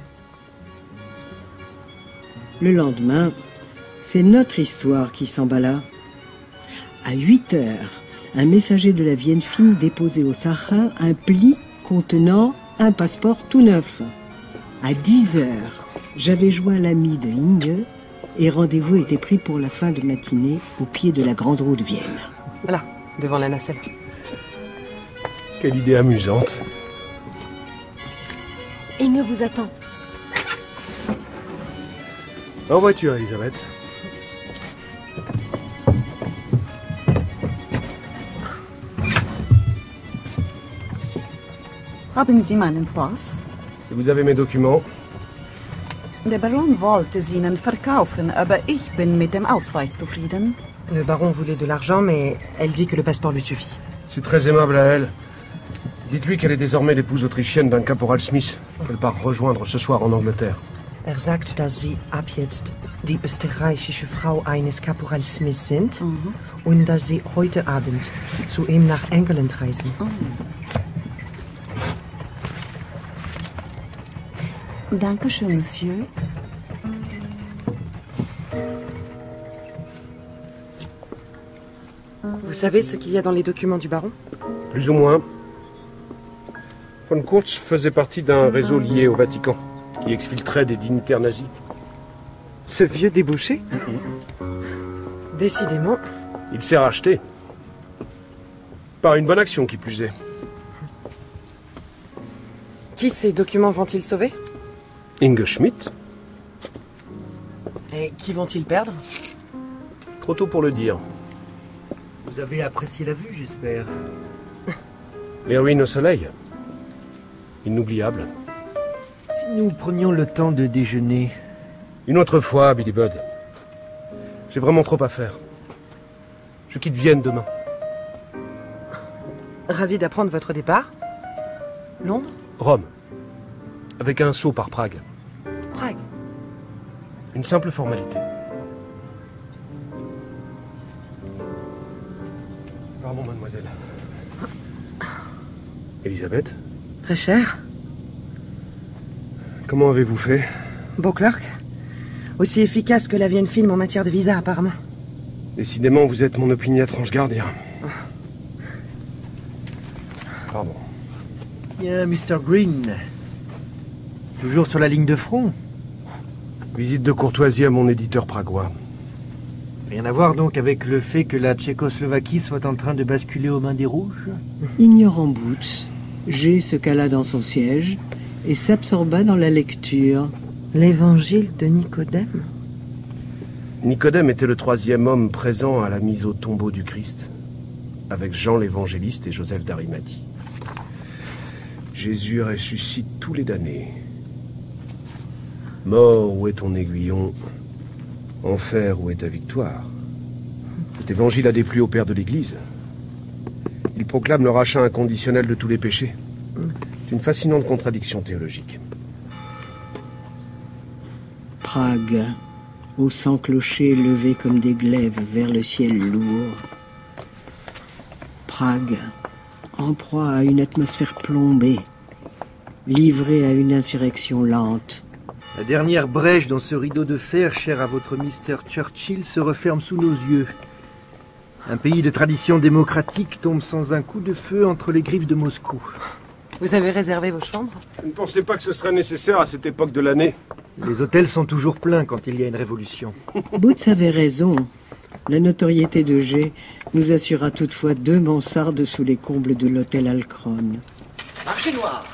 Le lendemain, c'est notre histoire qui s'emballa. À huit heures, un messager de la Vienne Film déposait au Sacha un pli contenant un passeport tout neuf. À dix heures, j'avais joint l'ami de Inge et rendez-vous était pris pour la fin de matinée au pied de la grande roue de Vienne. Voilà, devant la nacelle. Quelle idée amusante. Inge vous attend. En voiture, Elisabeth. Haben Sie meinen Pass? Si vous avez mes documents. Der Baron wollte sie Ihnen verkaufen, aber ich bin mit dem Ausweis zufrieden. Le baron voulait de l'argent, mais elle dit que le passeport lui suffit. C'est très aimable à elle. Dites-lui qu'elle est désormais l'épouse autrichienne d'un caporal Smith, qu'elle part rejoindre ce soir en Angleterre. Er sagt, dass Sie ab jetzt die österreichische Frau eines Caporal Smith sind mhm. und dass Sie heute Abend zu ihm nach England reisen. Oh. Dankeschön, Monsieur. Vous savez ce qu'il y a dans les documents du baron? Plus ou moins. Von Kurtz faisait partie d'un réseau lié au Vatican, qui exfiltrait des dignitaires nazis. Ce vieux débauché? Décidément. Il s'est racheté. Par une bonne action, qui plus est. Qui ces documents vont-ils sauver? Inge Schmidt. Et qui vont-ils perdre? Trop tôt pour le dire. Vous avez apprécié la vue, j'espère. Les ruines au soleil. Inoubliable. Si nous prenions le temps de déjeuner... Une autre fois, Billy Budd. J'ai vraiment trop à faire. Je quitte Vienne demain. Ravi d'apprendre votre départ. Londres? Rome. Avec un saut par Prague. Prague? Une simple formalité. mademoiselle. Elisabeth? Très cher. Comment avez-vous fait? Beauclerk. Aussi efficace que la Vienne Film en matière de visa, apparemment. Décidément, vous êtes mon opiniâtre ange gardien. Pardon. Bien, mister Green. Toujours sur la ligne de front. Visite de courtoisie à mon éditeur pragois. Rien à voir donc avec le fait que la Tchécoslovaquie soit en train de basculer aux mains des Rouges? Ignorant Boots, G se cala dans son siège et s'absorba dans la lecture. L'évangile de Nicodème? Nicodème était le troisième homme présent à la mise au tombeau du Christ, avec Jean l'évangéliste et Joseph d'Arimathie. Jésus ressuscite tous les damnés. Mort, où est ton aiguillon? Enfer, où est ta victoire? Cet évangile a déplu au Père de l'Église. Il proclame le rachat inconditionnel de tous les péchés. C'est une fascinante contradiction théologique. Prague, aux cent clochers levés comme des glaives vers le ciel lourd. Prague, en proie à une atmosphère plombée, livrée à une insurrection lente. La dernière brèche dans ce rideau de fer cher à votre mister Churchill se referme sous nos yeux. Un pays de tradition démocratique tombe sans un coup de feu entre les griffes de Moscou. Vous avez réservé vos chambres? Je ne pensais pas que ce serait nécessaire à cette époque de l'année. Les hôtels sont toujours pleins quand il y a une révolution. Boots avait raison. La notoriété de G nous assura toutefois deux mansardes sous les combles de l'hôtel Alcron. Marché noir.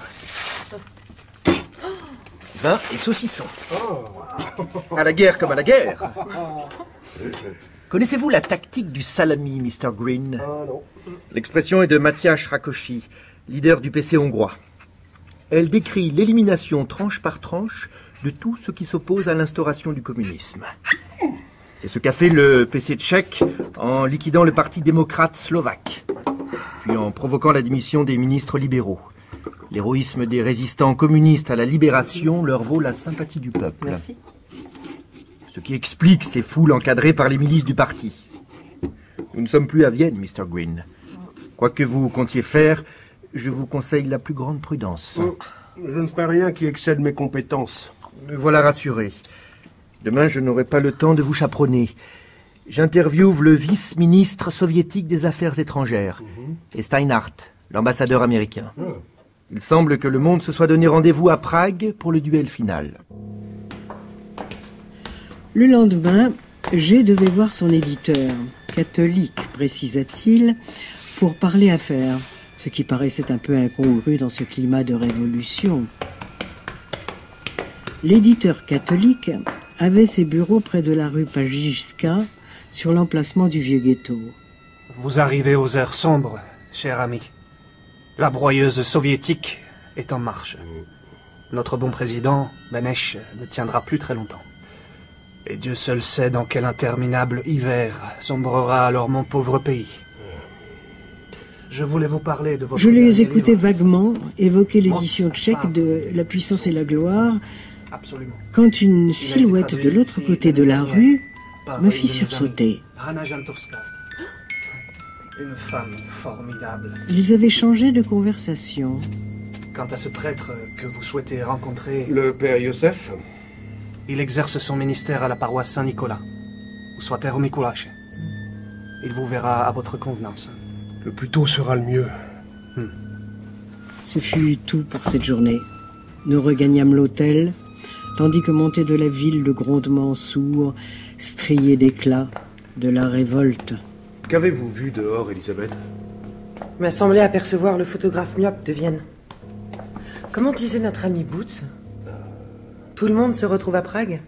Vin et saucisson. À la guerre comme à la guerre. Connaissez-vous la tactique du salami, mister Green? Ah non. L'expression est de Matyas Rakosi, leader du P C hongrois. Elle décrit l'élimination tranche par tranche de tout ce qui s'oppose à l'instauration du communisme. C'est ce qu'a fait le P C tchèque en liquidant le parti démocrate slovaque, puis en provoquant la démission des ministres libéraux. L'héroïsme des résistants communistes à la libération leur vaut la sympathie du peuple. Merci. Ce qui explique ces foules encadrées par les milices du parti. Nous ne sommes plus à Vienne, mister Green. Quoi que vous comptiez faire, je vous conseille la plus grande prudence. Je ne ferai rien qui excède mes compétences. Me voilà rassuré. Demain, je n'aurai pas le temps de vous chaperonner. J'interviewe le vice-ministre soviétique des Affaires étrangères, mm-hmm. et Steinhardt, l'ambassadeur américain. Mm. Il semble que le monde se soit donné rendez-vous à Prague pour le duel final. Le lendemain, G devait voir son éditeur, catholique, précisa-t-il, pour parler affaires, ce qui paraissait un peu incongru dans ce climat de révolution. L'éditeur catholique avait ses bureaux près de la rue Pajitska, sur l'emplacement du vieux ghetto. Vous arrivez aux heures sombres, cher ami. La broyeuse soviétique est en marche. Notre bon président, Benesch, ne tiendra plus très longtemps. Et Dieu seul sait dans quel interminable hiver sombrera alors mon pauvre pays. Je voulais vous parler de votre... Je les écoutais livre. vaguement évoquer l'édition tchèque de La puissance et la gloire, Absolument. quand une silhouette de l'autre côté de la rue me fit sursauter. Hanna Jantovska. Une femme formidable. Ils avaient changé de conversation. Quant à ce prêtre que vous souhaitez rencontrer... Le père Yosef? Il exerce son ministère à la paroisse Saint-Nicolas, ou soit Terre Mikulache. Il vous verra à votre convenance. Le plus tôt sera le mieux. Hmm. Ce fut tout pour cette journée. Nous regagnâmes l'hôtel, tandis que montait de la ville le grondement sourd, strié d'éclats, de la révolte. Qu'avez-vous vu dehors, Elisabeth? Il m'a semblé apercevoir le photographe myope de Vienne. Comment disait notre ami Boots? Tout le monde se retrouve à Prague?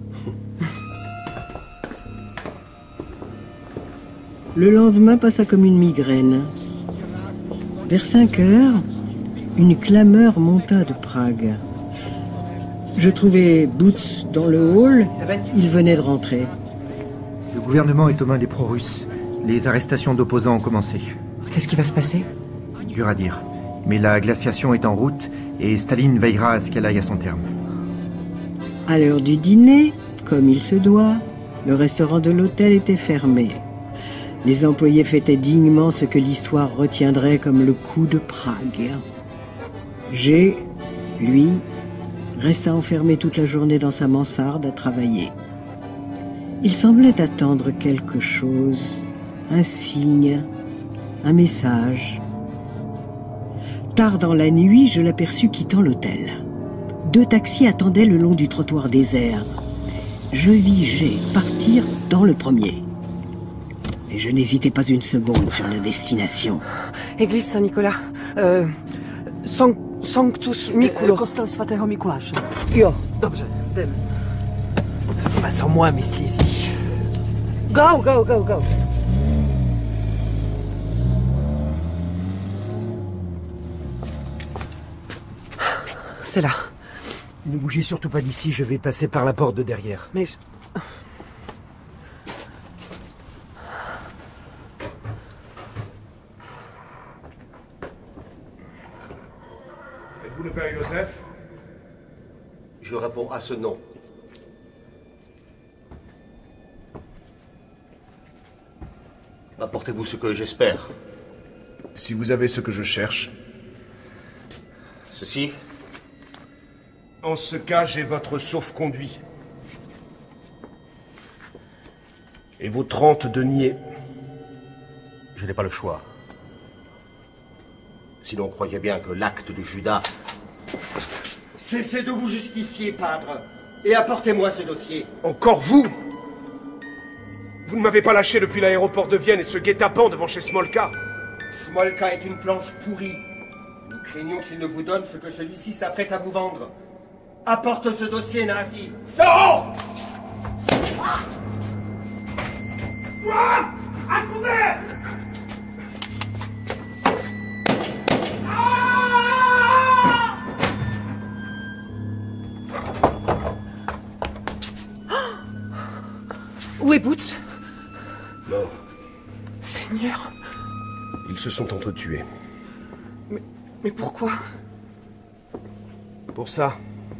Le lendemain passa comme une migraine. Vers cinq heures, une clameur monta de Prague. Je trouvais Boots dans le hall. Il venait de rentrer. Le gouvernement est aux mains des pro-russes. Les arrestations d'opposants ont commencé. Qu'est-ce qui va se passer? Dur à dire. Mais la glaciation est en route et Staline veillera à ce qu'elle aille à son terme. À l'heure du dîner, comme il se doit, le restaurant de l'hôtel était fermé. Les employés fêtaient dignement ce que l'histoire retiendrait comme le coup de Prague. G, lui, resta enfermé toute la journée dans sa mansarde à travailler. Il semblait attendre quelque chose, un signe, un message. Tard dans la nuit, je l'aperçus quittant l'hôtel. Deux taxis attendaient le long du trottoir désert. Je vis G partir dans le premier. Et je n'hésitais pas une seconde sur la destination. Église Saint-Nicolas. Euh... Sank Sanctus Mikulo. Kostel svatého Mikuláše. Jo. Dobře, jdem. Pas sans moi, Miss Lizzie. Go, go, go, go. C'est là. Ne bougez surtout pas d'ici, je vais passer par la porte de derrière. Mais... Je... Êtes-vous le père Joseph? Je réponds à ce nom. Apportez-vous ce que j'espère. Si vous avez ce que je cherche. Ceci? En ce cas, j'ai votre sauf-conduit. Et vos trente deniers. Je n'ai pas le choix. Sinon, croyez bien que l'acte de Judas... Cessez de vous justifier, padre, et apportez-moi ce dossier. Encore vous? Vous ne m'avez pas lâché depuis l'aéroport de Vienne et ce guet-apens devant chez Smolka. Smolka est une planche pourrie. Nous craignons qu'il ne vous donne ce que celui-ci s'apprête à vous vendre. Apporte ce dossier, nazi. Non! Quoi? À couvert! Où est Boots? Mort. Seigneur. Ils se sont entretués. Mais, mais pourquoi? Pour ça.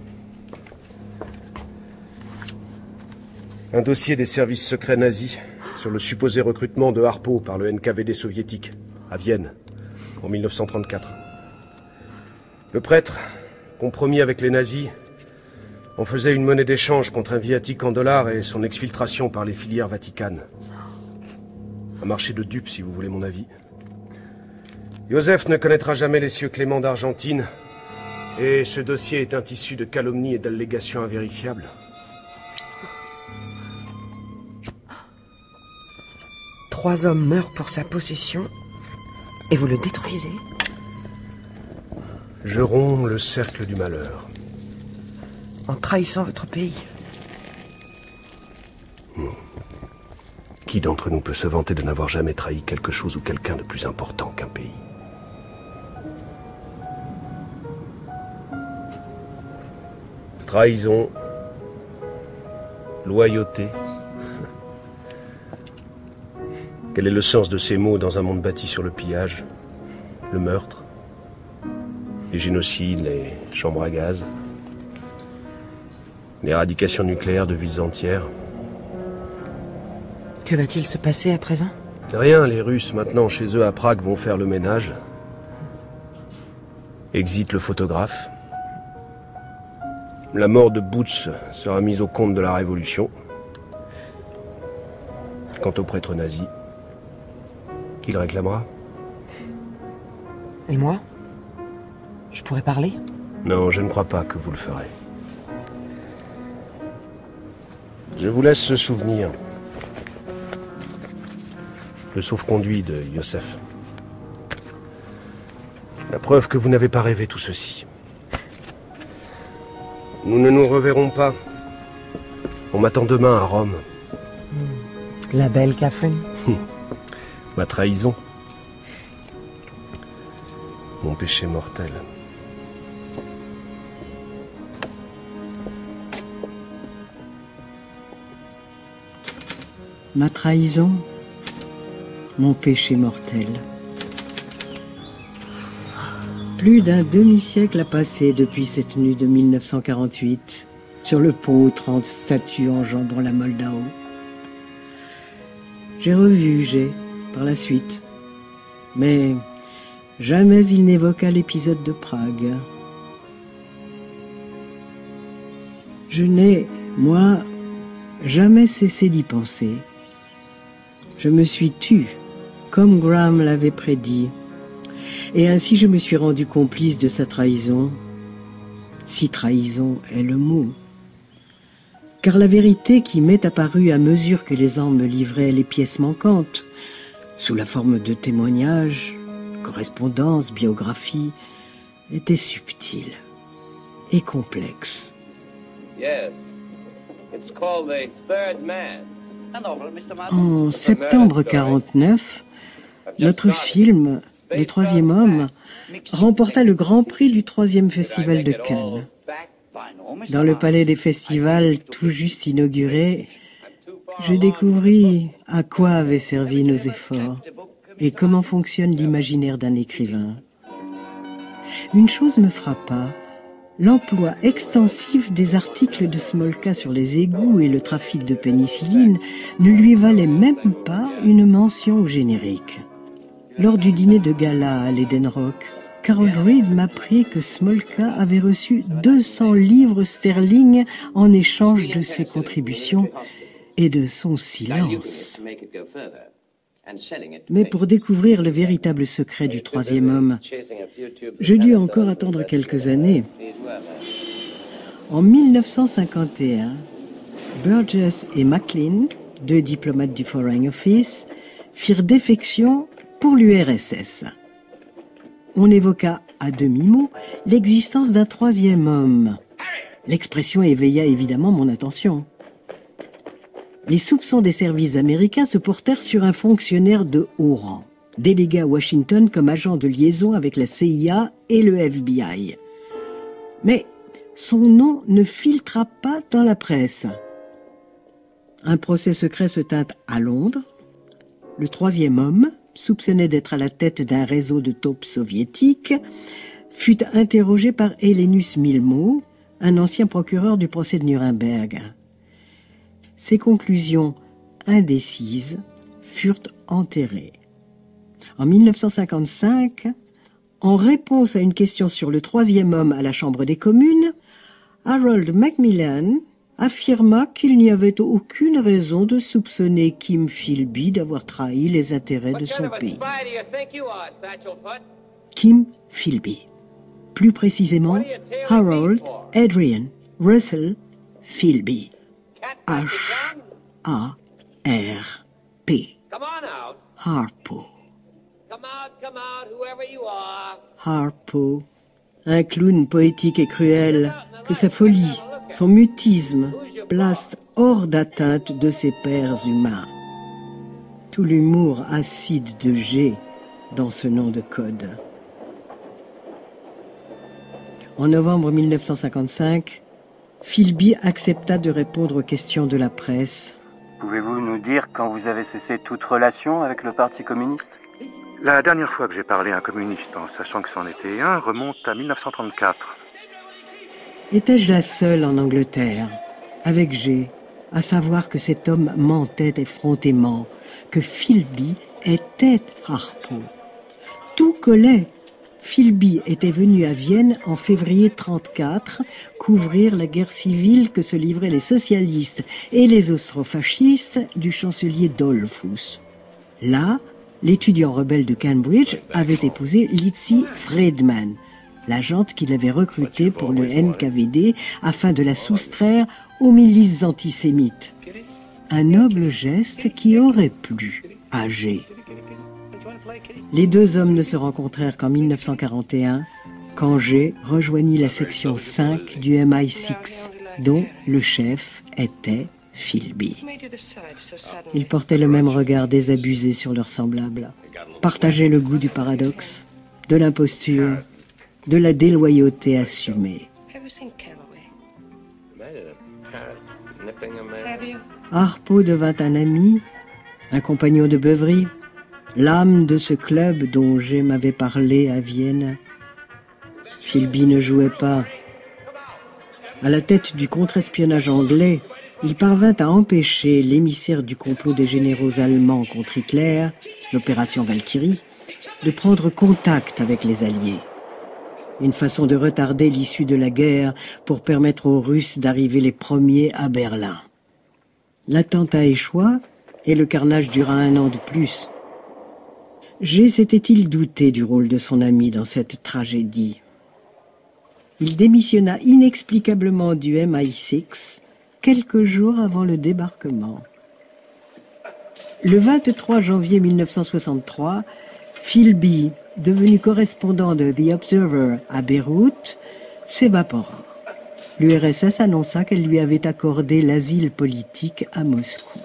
Un dossier des services secrets nazis sur le supposé recrutement de Harpo par le N K V D soviétique, à Vienne, en mille neuf cent trente-quatre. Le prêtre, compromis avec les nazis, en faisait une monnaie d'échange contre un viatique en dollars et son exfiltration par les filières vaticanes. Un marché de dupes, si vous voulez mon avis. Joseph ne connaîtra jamais les cieux cléments d'Argentine, et ce dossier est un tissu de calomnies et d'allégations invérifiables. Trois hommes meurent pour sa possession, et vous le détruisez? Je romps le cercle du malheur. En trahissant votre pays? Hmm. Qui d'entre nous peut se vanter de n'avoir jamais trahi quelque chose ou quelqu'un de plus important qu'un pays? Trahison, loyauté. Quel est le sens de ces mots dans un monde bâti sur le pillage, le meurtre, les génocides, les chambres à gaz, l'éradication nucléaire de villes entières? Que va-t-il se passer à présent? Rien, les Russes, maintenant, chez eux à Prague, vont faire le ménage. Exit le photographe. La mort de Boots sera mise au compte de la Révolution. Quant au prêtre nazi, qui le réclamera? Et moi? Je pourrais parler? Non, je ne crois pas que vous le ferez. Je vous laisse ce souvenir. Le sauf-conduit de Joseph. La preuve que vous n'avez pas rêvé tout ceci. Nous ne nous reverrons pas. On m'attend demain à Rome. La belle Catherine. Ma trahison. Mon péché mortel. Ma trahison, mon péché mortel. Plus d'un demi-siècle a passé depuis cette nuit de mille neuf cent quarante-huit, sur le pont aux trente statues enjambant la Moldau. J'ai revu G, par la suite. Mais jamais il n'évoqua l'épisode de Prague. Je n'ai, moi, jamais cessé d'y penser. Je me suis tue, comme Graham l'avait prédit, et ainsi je me suis rendu complice de sa trahison, si trahison est le mot. Car la vérité qui m'est apparue à mesure que les ans me livraient les pièces manquantes, sous la forme de témoignages, correspondances, biographies, était subtile et complexe. Yes. It's called The Third Man. En septembre quarante-neuf, notre film, Le Troisième Homme, remporta le Grand Prix du troisième Festival de Cannes. Dans le palais des festivals tout juste inauguré, je découvris à quoi avaient servi nos efforts et comment fonctionne l'imaginaire d'un écrivain. Une chose me frappa, l'emploi extensif des articles de Smolka sur les égouts et le trafic de pénicilline ne lui valait même pas une mention au générique. Lors du dîner de gala à l'Eden Rock, Carol Reed m'apprit que Smolka avait reçu deux cents livres sterling en échange de ses contributions et de son silence. Mais pour découvrir le véritable secret du troisième homme, je dus encore attendre quelques années. En mille neuf cent cinquante et un, Burgess et Maclean, deux diplomates du Foreign Office, firent défection pour l'U R S S. On évoqua à demi-mot l'existence d'un troisième homme. L'expression éveilla évidemment mon attention. Les soupçons des services américains se portèrent sur un fonctionnaire de haut rang, délégué à Washington comme agent de liaison avec la C I A et le F B I. Mais son nom ne filtra pas dans la presse. Un procès secret se tint à Londres. Le troisième homme, soupçonné d'être à la tête d'un réseau de taupes soviétiques, fut interrogé par Helenus Milmo, un ancien procureur du procès de Nuremberg. Ses conclusions indécises furent enterrées. En mille neuf cent cinquante-cinq, en réponse à une question sur le troisième homme à la Chambre des communes, Harold Macmillan affirma qu'il n'y avait aucune raison de soupçonner Kim Philby d'avoir trahi les intérêts de son pays. Kim Philby. Plus précisément, Harold Adrian Russell Philby. H A R P. Harpo. Harpo. Un clown poétique et cruel que sa folie, son mutisme, placent hors d'atteinte de ses pairs humains. Tout l'humour acide de G dans ce nom de code. En novembre mille neuf cent cinquante-cinq, Philby accepta de répondre aux questions de la presse. Pouvez-vous nous dire quand vous avez cessé toute relation avec le Parti communiste? La dernière fois que j'ai parlé à un communiste, en sachant que c'en était un, remonte à mille neuf cent trente-quatre. Étais-je la seule en Angleterre, avec G, à savoir que cet homme mentait effrontément, que Philby était Harpo? Tout collait. Philby était venu à Vienne en février trente-quatre couvrir la guerre civile que se livraient les socialistes et les austrofascistes du chancelier Dollfuss. Là, l'étudiant rebelle de Cambridge avait épousé Lizzie Friedman, l'agente qu'il avait recrutée pour le N K V D afin de la soustraire aux milices antisémites. Un noble geste qui aurait plu à G. Les deux hommes ne se rencontrèrent qu'en mille neuf cent quarante et un, quand G rejoignit la section cinq du M I six, dont le chef était Philby. Ils portaient le même regard désabusé sur leurs semblables, partageaient le goût du paradoxe, de l'imposture, de la déloyauté assumée. Harpo devint un ami, un compagnon de beuverie, l'âme de ce club dont G m'avait parlé à Vienne. Philby ne jouait pas. À la tête du contre-espionnage anglais, il parvint à empêcher l'émissaire du complot des généraux allemands contre Hitler, l'opération Valkyrie, de prendre contact avec les Alliés. Une façon de retarder l'issue de la guerre pour permettre aux Russes d'arriver les premiers à Berlin. L'attentat échoua et le carnage dura un an de plus. G s'était-il douté du rôle de son ami dans cette tragédie? Il démissionna inexplicablement du M I six quelques jours avant le débarquement. Le vingt-trois janvier mille neuf cent soixante-trois, Philby, devenu correspondant de The Observer à Beyrouth, s'évapora. L'U R S S annonça qu'elle lui avait accordé l'asile politique à Moscou.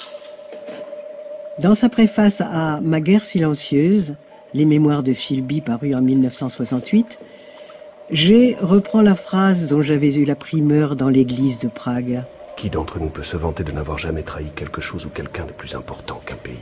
Dans sa préface à Ma guerre silencieuse, les mémoires de Philby parus en mille neuf cent soixante-huit, G reprend la phrase dont j'avais eu la primeur dans l'église de Prague. Qui d'entre nous peut se vanter de n'avoir jamais trahi quelque chose ou quelqu'un de plus important qu'un pays?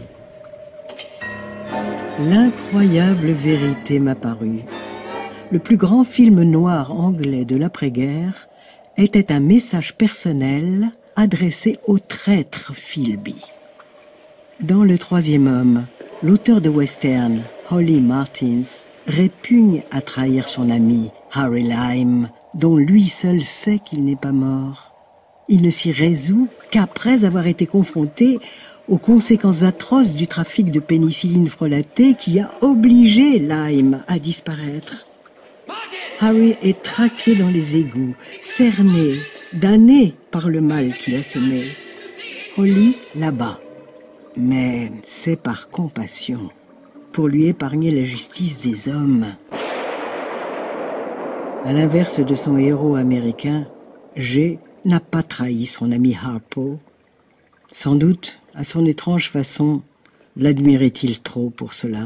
L'incroyable vérité m'apparut. Le plus grand film noir anglais de l'après-guerre était un message personnel adressé au traître Philby. Dans Le Troisième Homme, l'auteur de western, Holly Martins, répugne à trahir son ami Harry Lime, dont lui seul sait qu'il n'est pas mort. Il ne s'y résout qu'après avoir été confronté aux conséquences atroces du trafic de pénicilline frelatée qui a obligé Lime à disparaître. Harry est traqué dans les égouts, cerné, damné par le mal qu'il a semé. Holly l'abat, mais c'est par compassion, pour lui épargner la justice des hommes. À l'inverse de son héros américain, G n'a pas trahi son ami Harpo. Sans doute, à son étrange façon, l'admirait-il trop pour cela.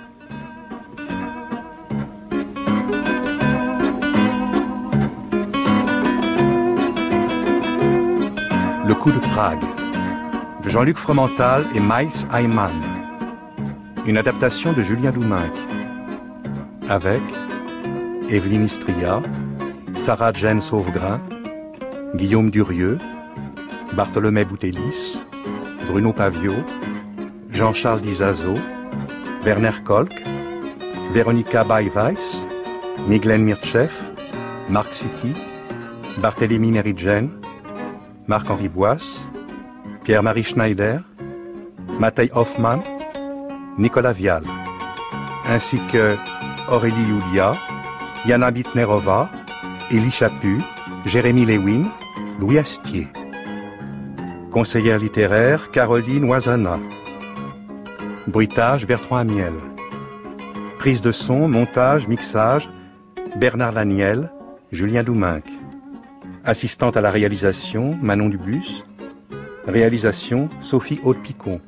Le coup de Prague, de Jean-Luc Fromental et Miles Hyman. Une adaptation de Julien Douminc. Avec Evelyne Istria, Sarah Jane Sauvegrain, Guillaume Durieux, Bartholomé Boutelis, Bruno Pavio, Jean-Charles Dizazo, Werner Kolk, Véronica Baye-Weiss, Miglen Mirtchev, Marc City, Barthélemy Meridjen, Marc-Henri Boisse, Pierre-Marie Schneider, Matej Hoffmann, Nicolas Vial, ainsi que Aurélie Julia, Yana Bitnerova, Élie Chaput, Jérémy Lewin, Louis Astier. Conseillère littéraire, Caroline Oisana. Bruitage, Bertrand Amiel. Prise de son, montage, mixage, Bernard Laniel, Julien Douminc. Assistante à la réalisation, Manon Dubus. Réalisation, Sophie Haute-Picon.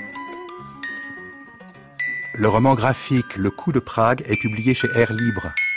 Le roman graphique Le Coup de Prague est publié chez Air Libre.